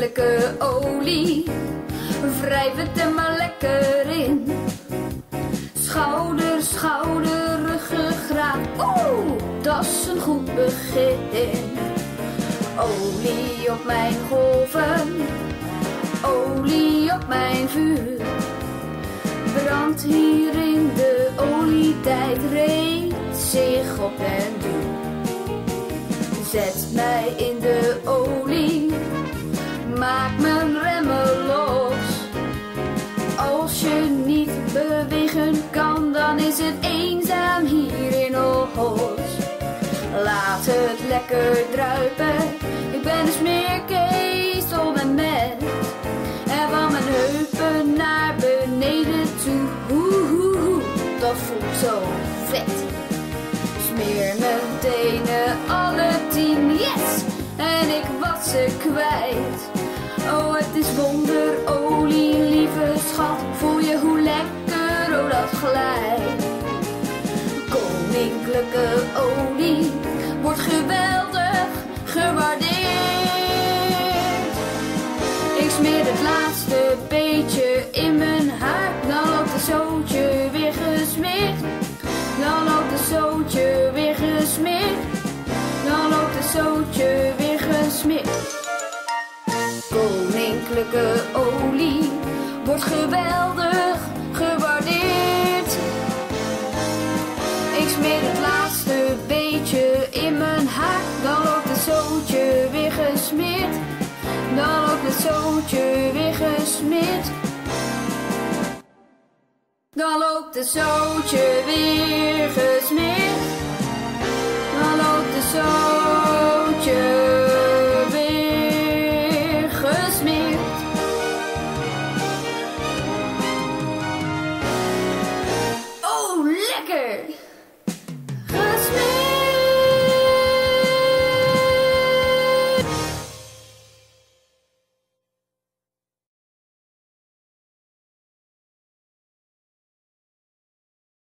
koninklijke olie, wrijf het er maar lekker in. Schouder, schouder, ruggengraat, oeh, dat is een goed begin. Olie op mijn golven, olie op mijn vuur. Brand hier in de olietijd, reed zich op den duur. Zet mij in de olie, maak mijn remmen los. Als je niet bewegen kan, dan is het eenzaam hier in Oos. Laat het lekker druipen, ik ben een smeerkees op en met. En van mijn heupen naar beneden toe, dat voelt zo vet. Smeer mijn tenen alle 10, yes! En ik was ze kwijt. Oh, het is wonderolie, lieve schat, voel je hoe lekker, oh dat glijdt. Koninklijke olie wordt geweldig gewaardeerd. Ik smeer het laatste beetje in mijn haar, dan loopt het zootje weer gesmeerd. Dan loopt het zootje weer gesmeerd. Dan loopt het zootje weer gesmeerd. Koninklijke olie wordt geweldig gewaardeerd. Ik smeer het laatste beetje in mijn haar, dan loopt het zootje weer gesmeerd. Dan loopt het zootje weer gesmeerd. Dan loopt het zootje weer gesmeerd. Dan loopt het zootje